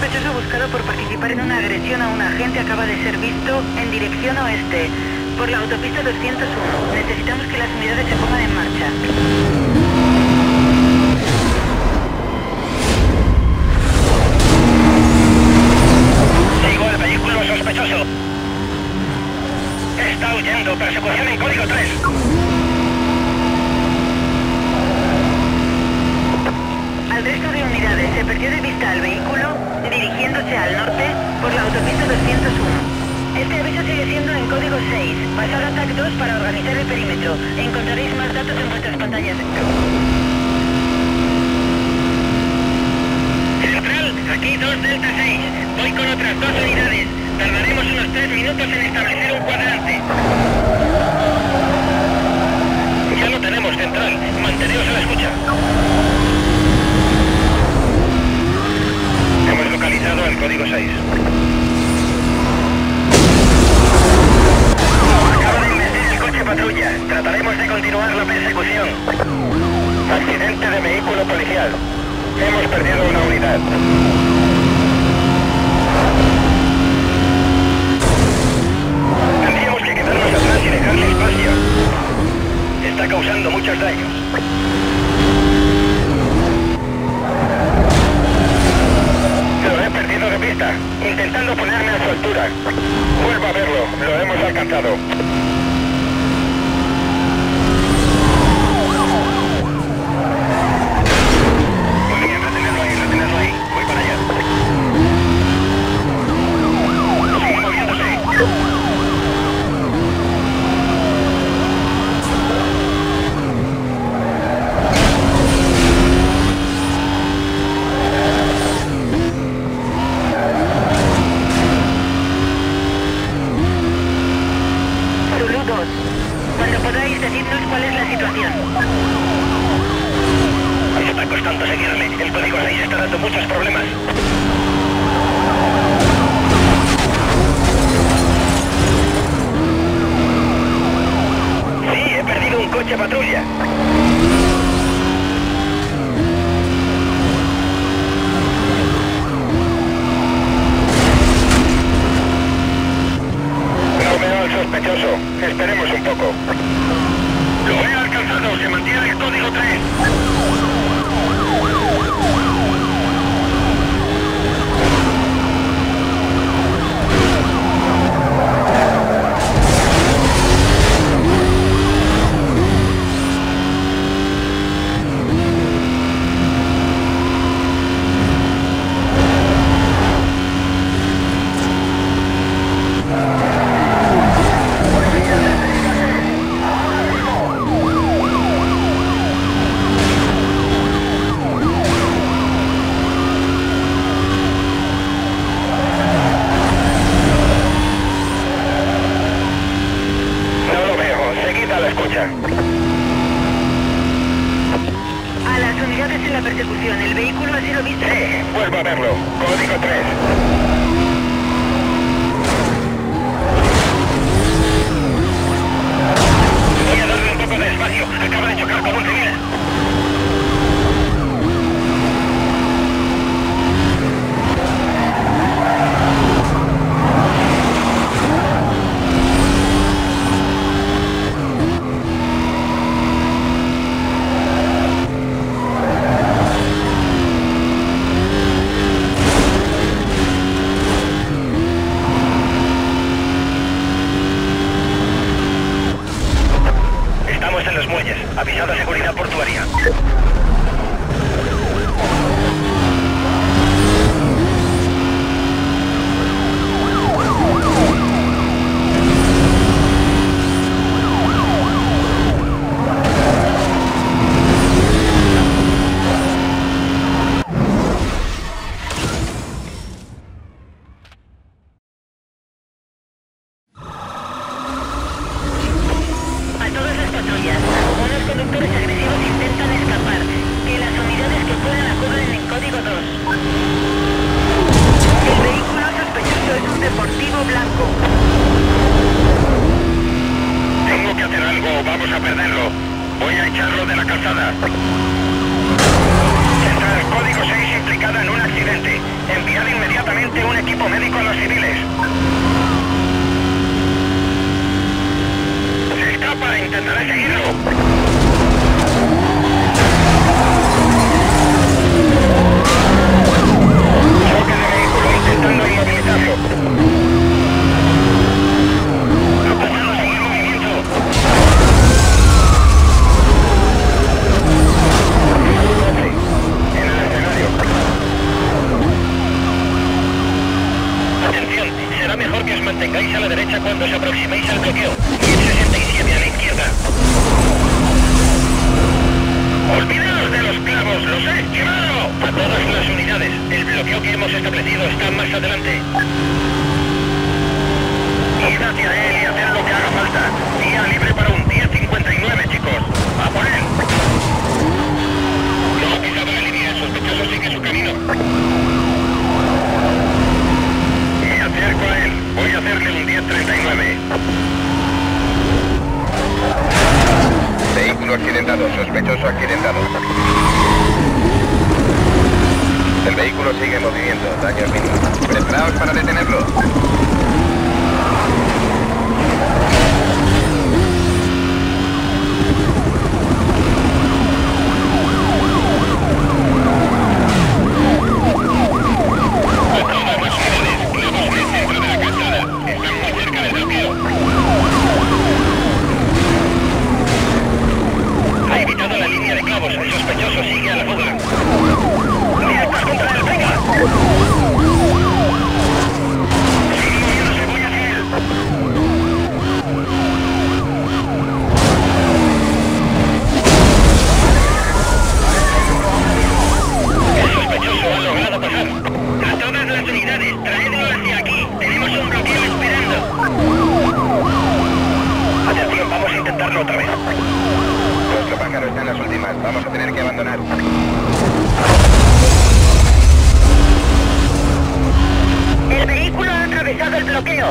sospechoso buscado por participar en una agresión a un agente acaba de ser visto en dirección oeste, por la autopista 201. Necesitamos que las unidades se pongan en marcha. Sigo el vehículo sospechoso. Está huyendo. Persecución en código 3. Al resto de unidades se perdió de vista al vehículo dirigiéndose al norte por la autopista 201. Este aviso sigue siendo en código 6. Pasad a TAC 2 para organizar el perímetro. Encontraréis más datos en vuestras pantallas. Central, aquí 2 Delta 6. Voy con otras 2 unidades. Tardaremos unos 3 minutos en establecer un cuadrante. Ya lo tenemos, Central. Manteneos a la escucha. Hemos localizado el código 6. Acaba de investir el coche patrulla. Trataremos de continuar la persecución. Accidente de vehículo policial. Hemos perdido una unidad. Tendríamos que quedarnos atrás y dejarle espacio. Está causando muchos daños. Lo he perdido de vista, intentando ponerme a su altura. Vuelvo a verlo, lo hemos alcanzado. Muy bien, retenerlo ahí. Voy para allá. Sigue moviéndose. Cuando podáis decirnos cuál es la situación. Me está costando seguirle. El código 6 está dando muchos problemas. Sí, he perdido un coche patrulla. No veo al sospechoso. Esperemos un poco. Lo he alcanzado. Se mantiene el código 3. A las unidades en la persecución, el vehículo ha sido visto. Sí, vuelvo a verlo. Código 3. Voy a darle un poco de espacio. Acaba de chocar con un civil. Remite un equipo médico a los civiles. Se escapa, intentaré seguirlo. Choque de vehículo, intentando inmovilizarlo. No puedo seguir movimiento. En el escenario. Atención, será mejor que os mantengáis a la derecha cuando os aproximéis al bloqueo. 1067 a la izquierda. ¡Olvidaos de los clavos! ¡Los he esquivado! A todas las unidades. El bloqueo que hemos establecido está más adelante. Id hacia él y haced lo que haga falta. Vía libre para un 1059, chicos. ¡A por él! No ha pisado la línea. El sospechoso sigue su camino. Me acerco a él. Voy a hacerle un 1039. Vehículo accidentado, sospechoso accidentado. El vehículo sigue en movimiento, daños mínimos. Preparaos para detenerlo. Ha evitado la línea de clavos, el sospechoso sigue a la fuga. ¡Directas contra él, venga! Sigue moviéndose, voy hacia él. El sospechoso ha logrado pasar. A todas las unidades, traedlo hacia aquí. Tenemos un bloqueo esperando. Atención, vamos a intentarlo otra vez. Nuestro pájaro está en las últimas. Vamos a tener que abandonar. El vehículo ha atravesado el bloqueo.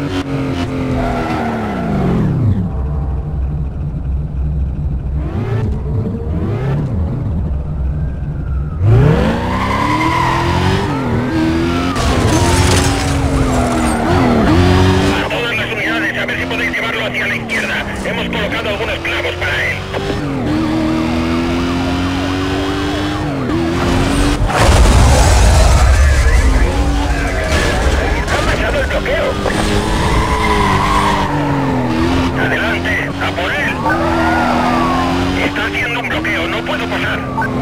A todas las unidades, a ver si podéis llevarlo hacia la izquierda. Hemos colocado algunos clavos para él. Ha pasado el bloqueo. Adelante, a por él. Está haciendo un bloqueo, no puedo pasar.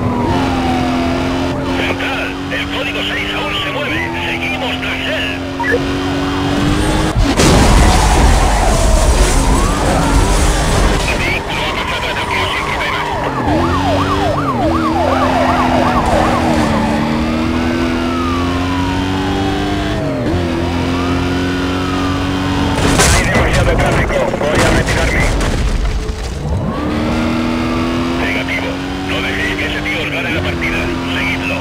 Central, el código 6 aún se mueve. Seguimos tras él. El vehículo ha pasado el bloqueo sin problemas. Hay demasiado tráfico. Voy a retirarme. Negativo. No dejéis que ese tío os gane la partida. Seguidlo.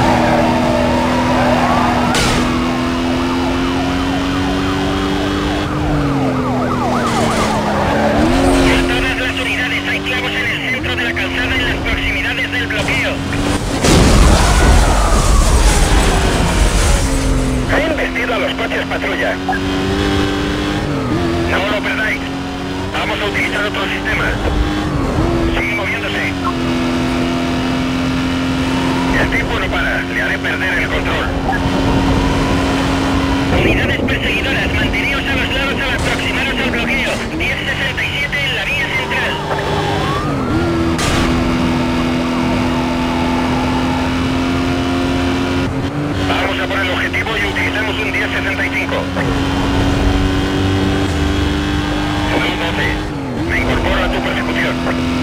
A todas las unidades, hay clavos en el centro de la calzada en las proximidades del bloqueo. He embestido a los coches patrulla. No lo perdáis. Vamos a utilizar otro sistema. Sigue moviéndose. El tipo no para. Le haré perder el control. Unidades perseguidoras, manteneos a los lados al aproximaros al bloqueo. 1067 en la vía central. Vamos a por el objetivo y utilizamos un 1065. Salud 12. Me incorporo a tu persecución.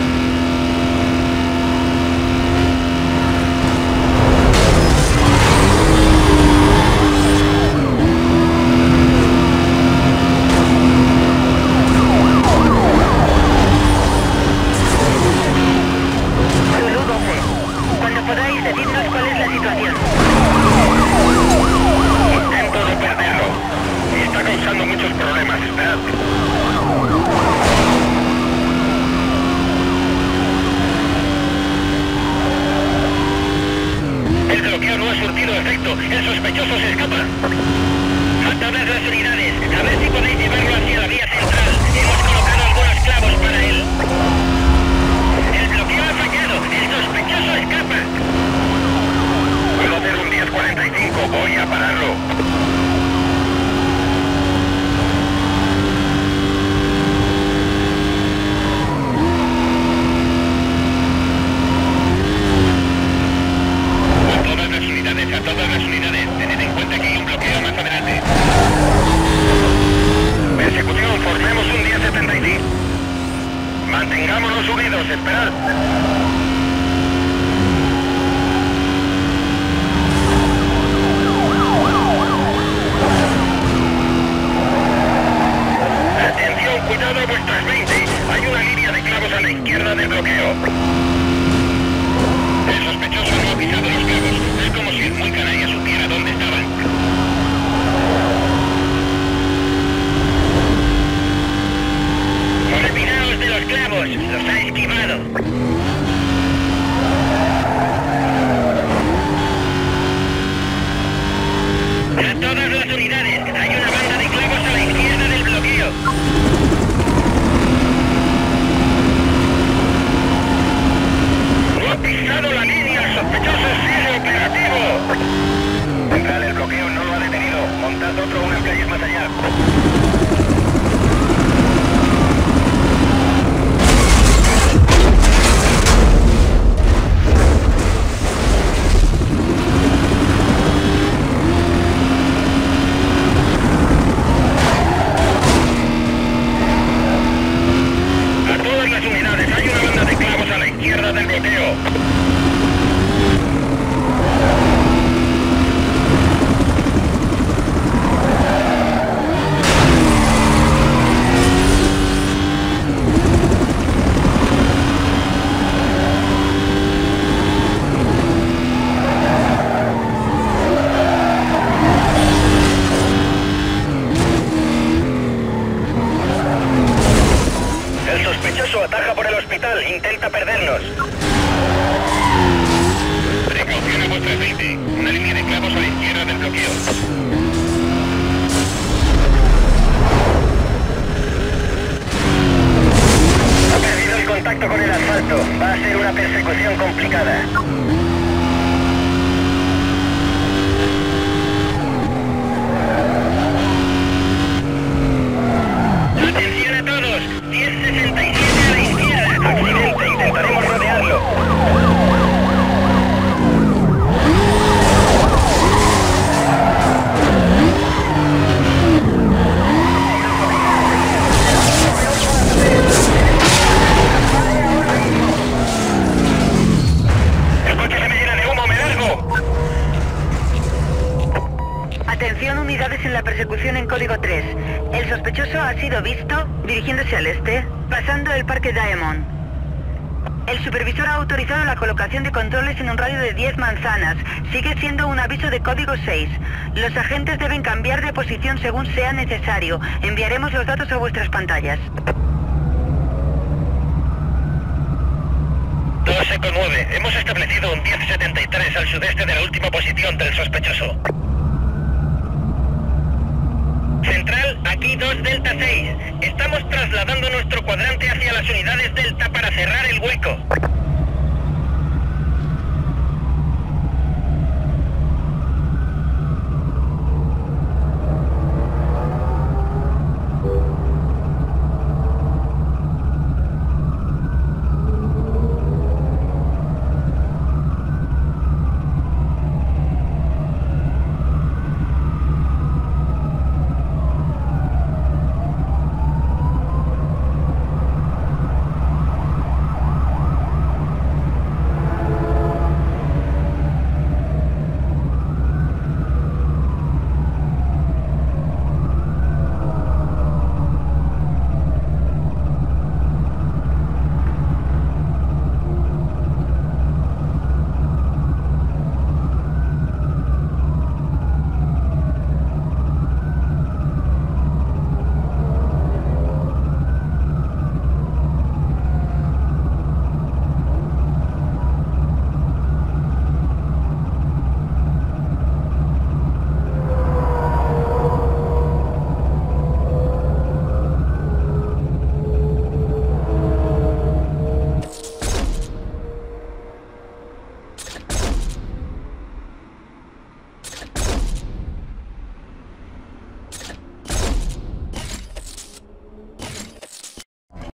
A todas las unidades, a ver si podéis llevarlo hacia la vía central. Hemos colocado algunos clavos para él. El bloqueo ha fallado. El sospechoso escapa. Puedo hacer un 1045. Voy a pararlo. A todas las unidades, tened en cuenta que hay un bloqueo más adelante. Persecución, formemos un 1075. Mantengámonos unidos, esperad. Atención, cuidado a vuestras 20. Hay una línea de clavos a la izquierda del bloqueo. El sospechoso no ha pisado los clavos. Es como si el muy canalla supiera dónde estaban. Olvidaos de los clavos. Los ha esquivado. A todas las unidades. Hay una banda de clavos a la izquierda del bloqueo. No ha pisado la línea, el sospechoso sigue operativo. Central, el bloqueo no lo ha detenido. Montad otro unas calles más allá. A todas las unidades, hay una banda de clavos a la izquierda del bloqueo. El sospechoso ataja por el hospital, intenta perdernos. Precaución a vuestra aceite. Una línea de clavos a la izquierda del bloqueo. Ha perdido el contacto con el asfalto. Va a ser una persecución complicada. ¡Atención a todos! 1067 a la izquierda. Accidente, intentaremos rodearlo. El coche se me llena de humo, me largo. Atención, unidades en la persecución en código 3. El sospechoso ha sido visto dirigiéndose al este, pasando el Parque Diamond. El supervisor ha autorizado la colocación de controles en un radio de 10 manzanas. Sigue siendo un aviso de código 6. Los agentes deben cambiar de posición según sea necesario. Enviaremos los datos a vuestras pantallas. 2-9. Hemos establecido un 1073 al sudeste de la última posición del sospechoso. Central, aquí 2 Delta 6. Estamos trasladando nuestro cuadrante hacia las unidades Delta para cerrar el hueco.